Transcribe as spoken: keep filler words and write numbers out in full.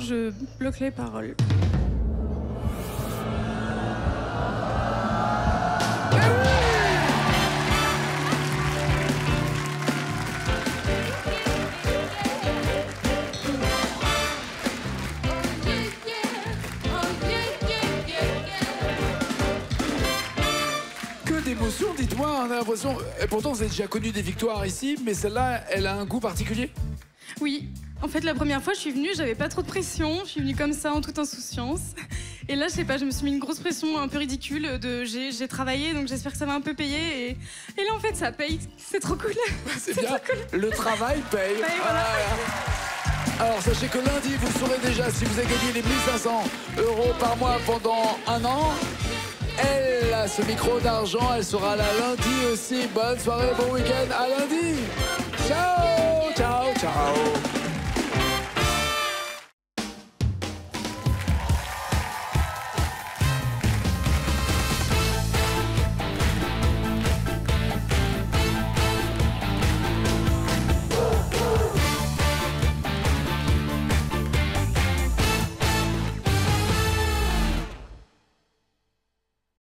Je bloque les paroles. Que d'émotions, dites-moi, on a l'impression... Et pourtant, vous avez déjà connu des victoires ici, mais celle-là, elle a un goût particulier? Oui. En fait, la première fois, je suis venue, j'avais pas trop de pression. Je suis venue comme ça, en toute insouciance. Et là, je sais pas, je me suis mis une grosse pression un peu ridicule de j'ai travaillé, donc j'espère que ça va un peu payer. Et, et là, en fait, ça paye. C'est trop cool. C'est bien, cool. Le travail paye. paye voilà. Ah, alors, sachez que lundi, vous saurez déjà si vous avez gagné les mille cinq cents euros par mois pendant un an. Elle a ce micro d'argent, elle sera là lundi aussi. Bonne soirée, bon week-end, à lundi. Ciao, ciao, ciao.